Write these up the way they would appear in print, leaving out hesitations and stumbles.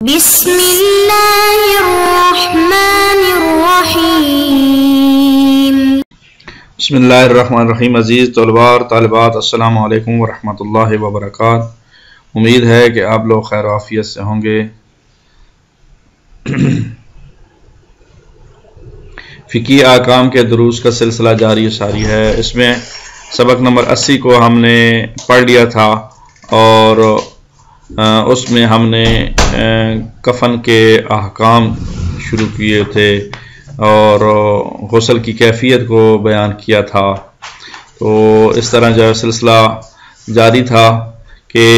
बिस्मिल्लाहिर्रहमानिर्रहीम। बिस्मिल्लाहिर्रहमानिर्रहीम। अज़ीज़ तलबा और तालिबात, अस्सलामु अलैकुम वरहमतुल्लाहि वबरकातुहू। उम्मीद है कि आप लोग खैर आफियत से होंगे। फ़िक़ी आकाम के दुरूस का सिलसिला जारी सारी है। इसमें सबक नंबर 80 को हमने पढ़ लिया था और उसमें हमने कफ़न के अहकाम शुरू किए थे और गुस्ल की कैफियत को बयान किया था। तो इस तरह जो सिलसिला जारी था कि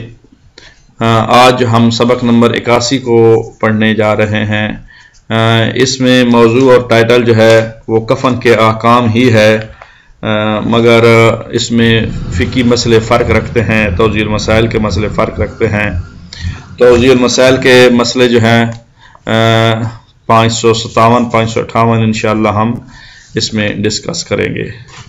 आज हम सबक नंबर 81 को पढ़ने जा रहे हैं। इसमें मौजू और टाइटल जो है वो कफ़न के अहकाम ही है, मगर इसमें फ़िक़ी मसले फ़र्क रखते हैं, तौज़ील मसाइल के मसले फ़र्क रखते हैं। तौज़ील मसाइल के मसले जो हैं 557 558 इंशाअल्लाह हम इसमें डिस्कस करेंगे।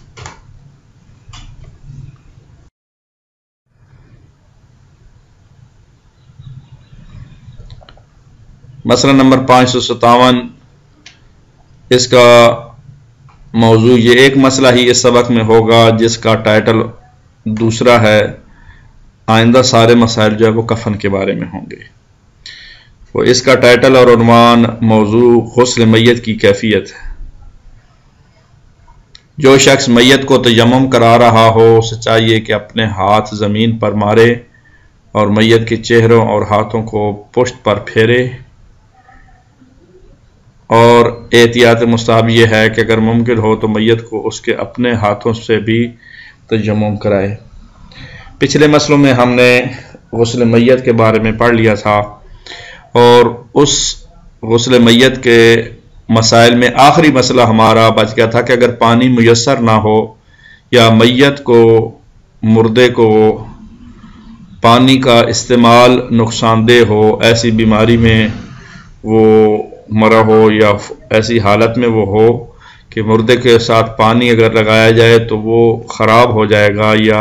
मसला नंबर 557, इसका मौजू ये एक मसला ही इस सबक में होगा जिसका टाइटल दूसरा है। आइंदा सारे मसाइल जो है वो कफ़न के बारे में होंगे। वो इसका टाइटल और उन्वान मौजू गुस्ल मय्यत की कैफियत है। जो शख्स मय्यत को तयम्मुम करा रहा हो उसे चाहिए कि अपने हाथ ज़मीन पर मारे और मय्यत के चेहरों और हाथों को पुश्त पर फेरे। और एहतियात मुस्ताहब यह है कि अगर मुमकिन हो तो मय्यत को उसके अपने हाथों से भी तयम्मुम कराए। पिछले मसलों में हमने गुस्ल मय्यत के बारे में पढ़ लिया था और उस गुस्ल मय्यत के मसाइल में आखिरी मसला हमारा बच गया था कि अगर पानी मुयस्सर ना हो या मय्यत को, मुर्दे को पानी का इस्तेमाल नुकसानदेह हो, ऐसी बीमारी में वो मरा हो या ऐसी हालत में वो हो कि मुर्दे के साथ पानी अगर लगाया जाए तो वो ख़राब हो जाएगा या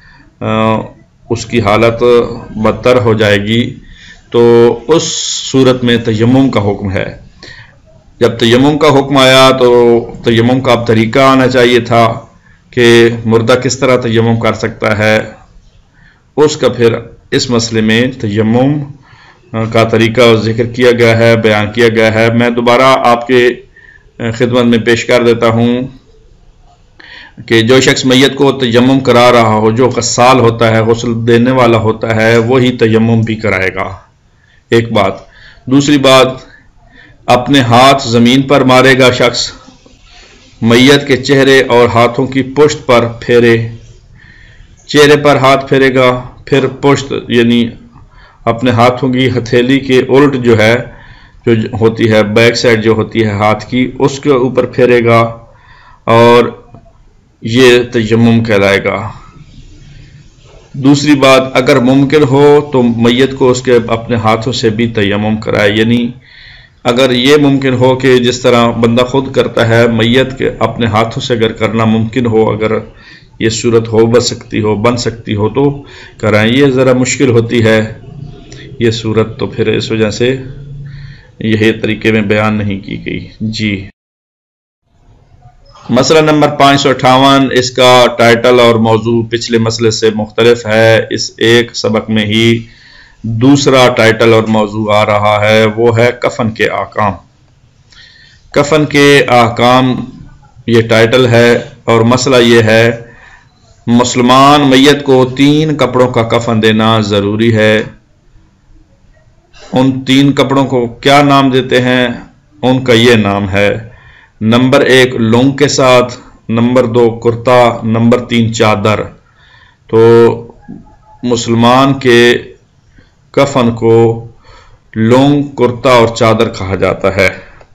उसकी हालत बदतर हो जाएगी, तो उस सूरत में तयम्मुम का हुक्म है। जब तयम्मुम का हुक्म आया तो तयम्मुम का अब तरीका आना चाहिए था कि मुर्दा किस तरह तयम्मुम कर सकता है। उसका फिर इस मसले में तयम्मुम का तरीका जिक्र किया गया है, बयान किया गया है। मैं दोबारा आपके खिदमत में पेश कर देता हूँ कि जो शख्स मय्यत को तयम्मुम करा रहा हो, जो गस्साल होता है, गुस्ल देने वाला होता है, वही तयम्मुम भी कराएगा। एक बात। दूसरी बात, अपने हाथ ज़मीन पर मारेगा शख्स, मय्यत के चेहरे और हाथों की पुश्त पर फेरे। चेहरे पर हाथ फेरेगा, फिर पुश्त यानी अपने हाथों की हथेली के उल्ट जो है, जो होती है बैक साइड जो होती है हाथ की, उसके ऊपर फेरेगा और ये तयम्मुम कहलाएगा। दूसरी बात, अगर मुमकिन हो तो मय्यत को उसके अपने हाथों से भी तयम्मुम कराए। यानी अगर ये मुमकिन हो कि जिस तरह बंदा खुद करता है, मय्यत के अपने हाथों से अगर करना मुमकिन हो, अगर ये सूरत हो बन सकती हो तो कराएं। ये ज़रा मुश्किल होती है ये सूरत, तो फिर इस वजह से यही तरीके में बयान नहीं की गई। जी, मसला नंबर 558, इसका टाइटल और मौजू पिछले मसले से मुख्तलिफ है। इस एक सबक में ही दूसरा टाइटल और मौजू आ रहा है, वो है कफ़न के अहकाम। कफ़न के अहकाम ये टाइटल है और मसला ये है, मुसलमान मय्यत को 3 कपड़ों का कफ़न देना ज़रूरी है। उन 3 कपड़ों को क्या नाम देते हैं? उनका ये नाम है, नंबर 1 लुंग के साथ, नंबर 2 कुर्ता, नंबर 3 चादर। तो मुसलमान के कफन को लुंग, कुर्ता और चादर कहा जाता है।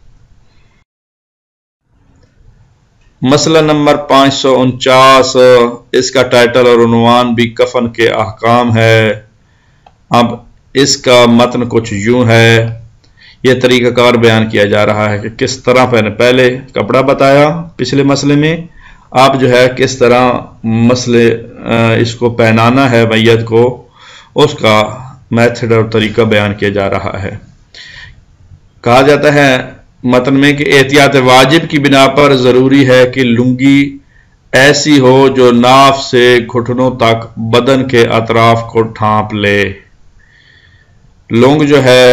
मसला नंबर 549, इसका टाइटल और उन्वान भी कफन के अहकाम है। अब इसका मतन कुछ यूं है, यह तरीक़ाकार बयान किया जा रहा है कि किस तरह पहले कपड़ा बताया पिछले मसले में, आप जो है किस तरह मसले इसको पहनाना है मैयत को, उसका मेथड और तरीका बयान किया जा रहा है। कहा जाता है मतन में कि एहतियात वाजिब की बिना पर जरूरी है कि लुंगी ऐसी हो जो नाफ से घुटनों तक बदन के अतराफ को ढांप ले। लुंग जो है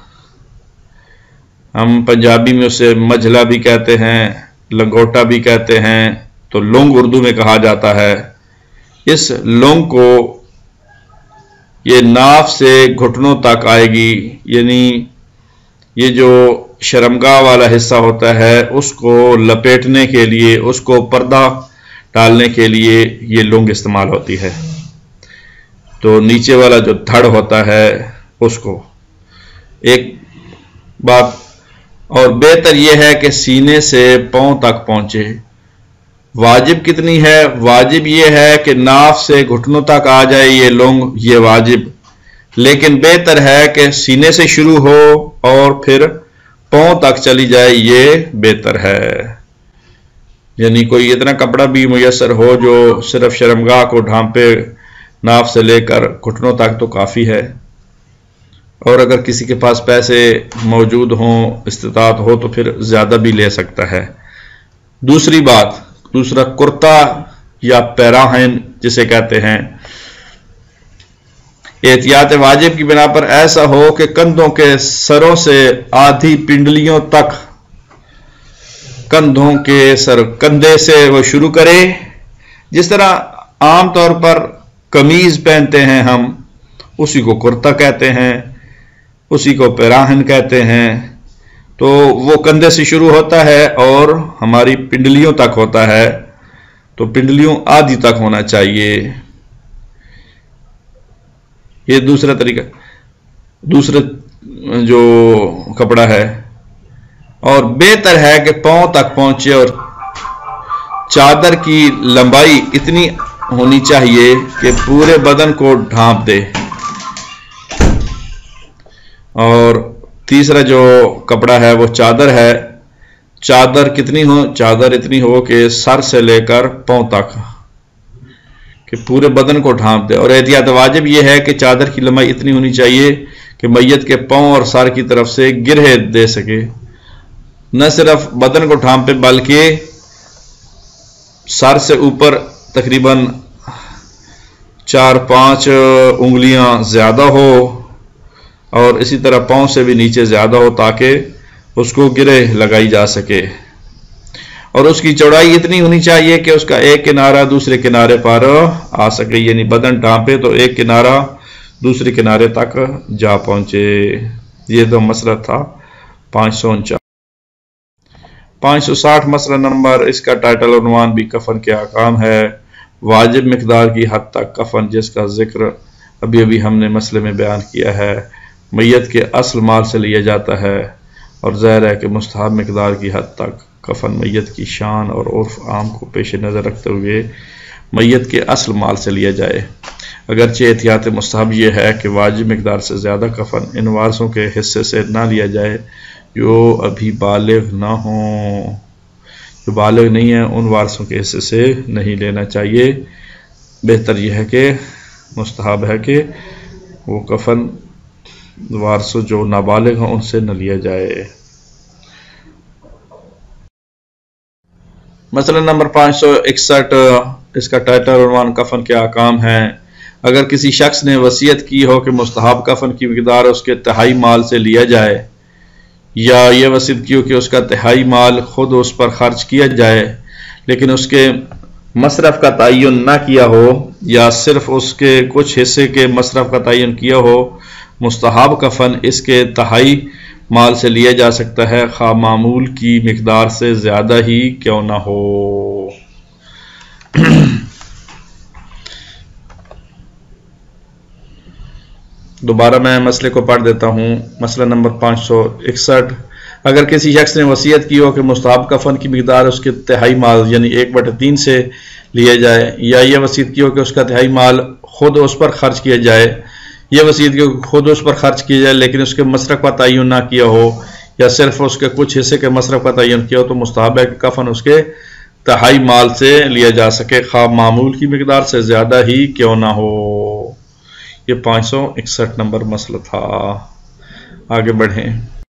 हम पंजाबी में उसे मझला भी कहते हैं, लंगोटा भी कहते हैं, तो लुंग उर्दू में कहा जाता है। इस लुंग को ये नाफ से घुटनों तक आएगी, यानी ये जो शर्मगाह वाला हिस्सा होता है उसको लपेटने के लिए, उसको पर्दा डालने के लिए ये लुंग इस्तेमाल होती है। तो नीचे वाला जो धड़ होता है उसको एक बात, और बेहतर यह है कि सीने से पांव तक पहुंचे। वाजिब कितनी है? वाजिब यह है कि नाफ से घुटनों तक आ जाए ये लुंग, ये वाजिब। लेकिन बेहतर है कि सीने से शुरू हो और फिर पांव तक चली जाए, ये बेहतर है। यानी कोई इतना कपड़ा भी मुयस्सर हो जो सिर्फ शर्मगाह को ढांपे, नाफ से लेकर घुटनों तक, तो काफ़ी है। और अगर किसी के पास पैसे मौजूद हों, इस्तिताअत हो, तो फिर ज़्यादा भी ले सकता है। दूसरी बात, दूसरा कुर्ता या पैराहन जिसे कहते हैं, एहतियात वाजिब की बिना पर ऐसा हो कि कंधों के सरों से आधी पिंडलियों तक, कंधों के सर, कंधे से वो शुरू करे। जिस तरह आम तौर पर कमीज पहनते हैं हम, उसी को कुर्ता कहते हैं, उसी को पैराहन कहते हैं। तो वो कंधे से शुरू होता है और हमारी पिंडलियों तक होता है, तो पिंडलियों आधी तक होना चाहिए। ये दूसरा तरीका, दूसरा जो कपड़ा है। और बेहतर है कि पांव तक पहुंचे और चादर की लंबाई इतनी होनी चाहिए कि पूरे बदन को ढांप दे। और तीसरा जो कपड़ा है वो चादर है। चादर कितनी हो? चादर इतनी हो कि सर से लेकर पांव तक कि पूरे बदन को ढांप दे। और एहतियात वाजिब यह है कि चादर की लंबाई इतनी होनी चाहिए कि मैयत के पांव और सर की तरफ से गिरहे दे सके, न सिर्फ बदन को ढांपे बल्कि सर से ऊपर तकरीबन 4-5 उंगलियां ज्यादा हो और इसी तरह पांव से भी नीचे ज्यादा हो, ताकि उसको गिरे लगाई जा सके। और उसकी चौड़ाई इतनी होनी चाहिए कि उसका एक किनारा दूसरे किनारे पर आ सके, यानी बदन ढांपे तो एक किनारा दूसरे किनारे तक जा पहुंचे। ये तो मसला था 549। 560 मसला नंबर, इसका टाइटल और उन्वान भी कफन के अहकाम है। वाजिब मिकदार की हद तक कफन, जिसका जिक्र अभी अभी हमने मसले में बयान किया है, मैयत के असल माल से लिया जाता है। और ज़ाहिर है कि मुस्तहब मिकदार की हद तक कफन मैयत की शान और उर्फ आम को पेश नज़र रखते हुए मैयत के असल माल से लिया जाए। अगरचे एहतियात मुस्तहब यह है कि वाजिब मिकदार से ज़्यादा कफन इन वारसों के हिस्से से ना लिया जाए जो अभी बालिग ना हो। जो बालिग नहीं है उन वारसों के हिस्से से नहीं लेना चाहिए। बेहतर यह है कि मुस्तहब है कि वो कफन वारसों जो नाबालिग हैं उनसे न लिया जाए। मसला नंबर 561, इसका टाइटल उन्वान कफन के अहकाम है। अगर किसी शख्स ने वसीयत की हो कि मुस्तहब कफन की मिकदार उसके तिहाई माल से लिया जाए, या यह वसीयत की हो कि उसका तिहाई माल खुद उस पर खर्च किया जाए लेकिन उसके मसरफ का तयन ना किया हो, या सिर्फ उसके कुछ हिस्से के मसरफ का तयन किया हो, मुस्तहब कफन इसके तिहाई माल से लिया जा सकता है, खा मामूल की मिकदार से ज्यादा ही क्यों ना हो। दोबारा मैं मसले को पढ़ देता हूं। मसला नंबर 561, अगर किसी शख्स ने वसीयत की हो कि मुस्तहब कफन की मिकदार उसके तिहाई माल यानी 1/3 से लिया जाए, या यह वसीयत की हो कि उसका तिहाई माल खुद उस पर खर्च किया जाए, यह वसीयत की खुद उस पर खर्च किया जाए लेकिन उसके मसरफ का तयन ना किया हो, या सिर्फ उसके कुछ हिस्से के मसरफ का तयन किया हो, तो मुस्तहब है कि कफन उसके तिहाई माल से लिया जा सके, खा मामूल की मिकदार से ज्यादा ही क्यों ना हो। ये 561 नंबर मसला था। आगे बढ़ें।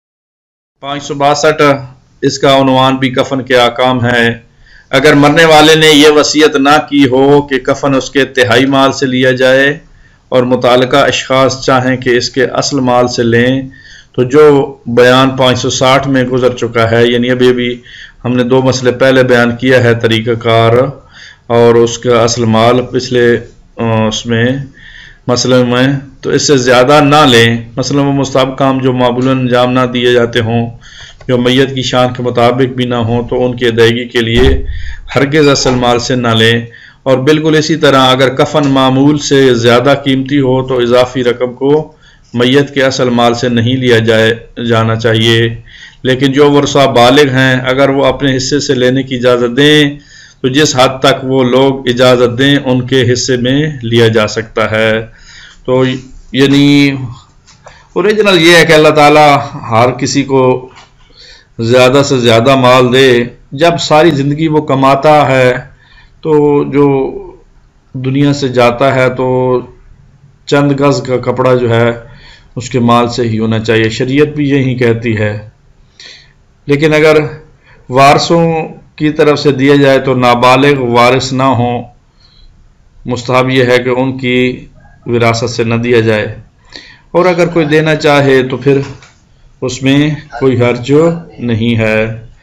562 इसका उन्वान भी कफन के आकाम है। अगर मरने वाले ने यह वसीयत ना की हो कि कफन उसके तिहाई माल से लिया जाए और मुतालिका अशखास चाहें कि इसके असल माल से लें, तो जो बयान 560 में गुजर चुका है, यानी अभी भी हमने 2 मसले पहले बयान किया है, तरीक़ाकार और उसका असल माल पिछले उसमें मसले में, तो इससे ज़्यादा ना लें। मसलन वो मुस्ताहब काम जो मामूलन अंजाम ना दिए जाते हों, जो मैयत की शान के मुताबिक भी ना हो, तो उनकी अदायगी के लिए हरगिज़ असल माल से ना लें। और बिल्कुल इसी तरह अगर कफन मामूल से ज़्यादा कीमती हो तो इजाफी रकम को मैयत के असल माल से नहीं लिया जाना चाहिए। लेकिन जो वर्सा बालिग हैं, अगर वो अपने हिस्से से लेने की इजाज़त दें तो जिस हद तक वो लोग इजाज़त दें उनके हिस्से में लिया जा सकता है। तो यानी ओरिजिनल ये है कि अल्लाह ताला हर किसी को ज़्यादा से ज़्यादा माल दे। जब सारी ज़िंदगी वो कमाता है तो जो दुनिया से जाता है तो चंद गज़ का कपड़ा जो है उसके माल से ही होना चाहिए, शरीयत भी यही कहती है। लेकिन अगर वारसों की तरफ से दिया जाए तो नाबालिग वारिस ना हो, मुस्तहब यह है कि उनकी विरासत से न दिया जाए, और अगर कोई देना चाहे तो फिर उसमें कोई हर्ज नहीं है।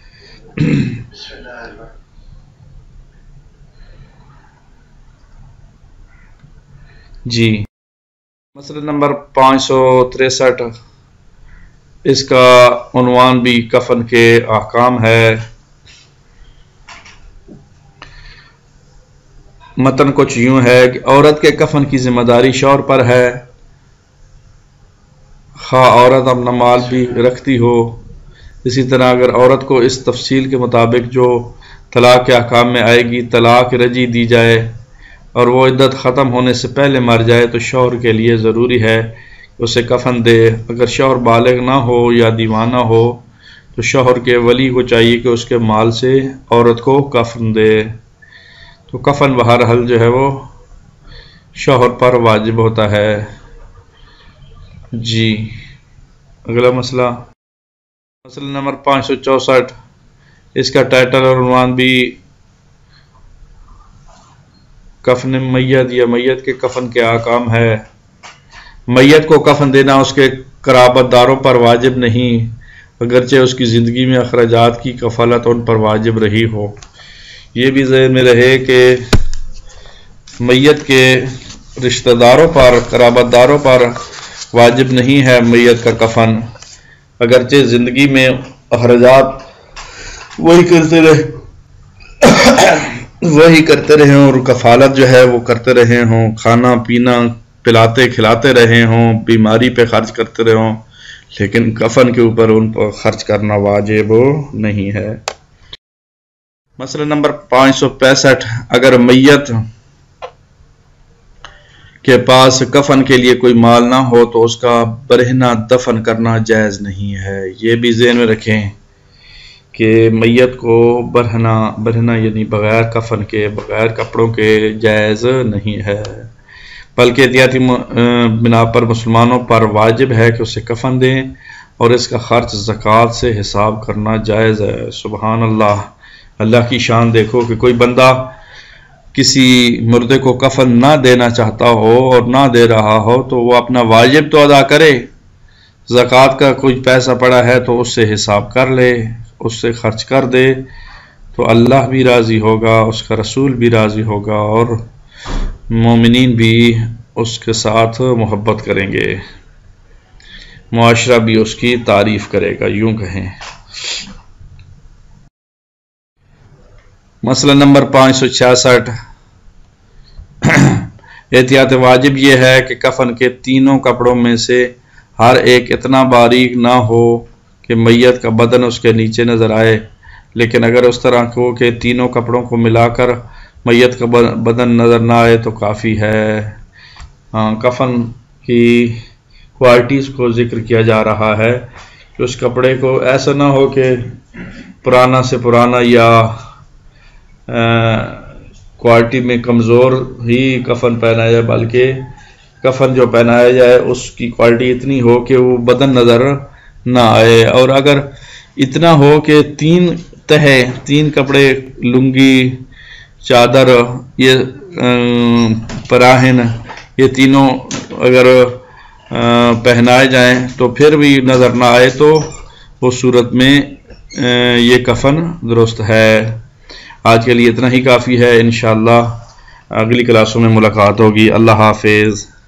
जी, मसला नंबर 563 इसका उन्वान भी कफन के अहकाम है। मतन कुछ यूं है कि औरत के कफन की जिम्मेदारी शौहर पर है, खा औरत अपना माल भी रखती हो। इसी तरह अगर औरत को इस तफसील के मुताबिक जो तलाक के अहकाम में आएगी तलाक रजी दी जाए और वो इद्दत ख़त्म होने से पहले मर जाए, तो शौहर के लिए ज़रूरी है कि उसे कफन दे। अगर शौहर बालिग ना हो या दीवाना हो तो शौहर के वली को चाहिए कि उसके माल से औरत को कफन दे। तो कफन बहरहाल जो है वो शौहर पर वाजिब होता है। जी, अगला मसला नंबर 564 इसका टाइटल और उन्वान भी कफन मैयत या मैयत के कफन के अहकाम है। मैयत को कफन देना उसके कराबतदारों पर वाजिब नहीं, अगरचे उसकी ज़िंदगी में अखराजात की कफालत उन पर वाजिब रही हो। ये भी ज़हन में रहे कि मैयत के रिश्तेदारों पर, कराबतदारों पर वाजिब नहीं है मैयत का कफन, अगरचे ज़िंदगी में अखराजात वही करते रहे और कफालत जो है वो करते रहे हों, खाना पीना पिलाते खिलाते रहे हों, बीमारी पे खर्च करते रहे हों, लेकिन कफन के ऊपर उन पर खर्च करना वाजिब नहीं है। मसला नंबर 565 अगर मैयत के पास कफन के लिए कोई माल ना हो तो उसका बरहना दफन करना जायज़ नहीं है। ये भी ज़हन में रखें कि मैयत को बरहना यानी बगैर कफन के, बगैर कपड़ों के जायज़ नहीं है, बल्कि एहतियाती बिना पर मुसलमानों पर वाजिब है कि उसे कफन दें और इसका खर्च ज़कात से हिसाब करना जायज़ है। सुबहान अल्लाह, अल्लाह की शान देखो कि कोई बंदा किसी मुर्दे को कफन ना देना चाहता हो और ना दे रहा हो तो वो अपना वाजिब तो अदा करे, ज़कात का कोई पैसा पड़ा है तो उससे हिसाब कर ले, उससे खर्च कर दे, तो अल्लाह भी राज़ी होगा, उसका रसूल भी राज़ी होगा और मोमिनीन भी उसके साथ मोहब्बत करेंगे, मुआशरा भी उसकी तारीफ करेगा, यूं कहें। मसला नंबर 566 एहतियात वाजिब यह है कि कफन के तीनों कपड़ों में से हर एक इतना बारीक ना हो कि मैयत का बदन उसके नीचे नज़र आए, लेकिन अगर उस तरह हो कि तीनों कपड़ों को मिलाकर मैयत का बदन नज़र ना आए तो काफ़ी है। हाँ, कफन की क्वालिटीज़ को जिक्र किया जा रहा है कि उस कपड़े को ऐसा ना हो कि पुराना से पुराना या क्वालिटी में कमज़ोर ही कफन पहना जाए, बल्कि कफन जो पहनाया जाए उसकी क्वालिटी इतनी हो कि वो बदन नज़र ना आए, और अगर इतना हो कि 3 कपड़े, लुंगी, चादर, ये पराहिन, ये तीनों अगर पहनाए जाएं तो फिर भी नज़र ना आए तो उस सूरत में ये कफन दुरुस्त है। आज के लिए इतना ही काफ़ी है। इंशाअल्लाह अगली क्लासों में मुलाकात होगी। अल्लाह हाफिज़।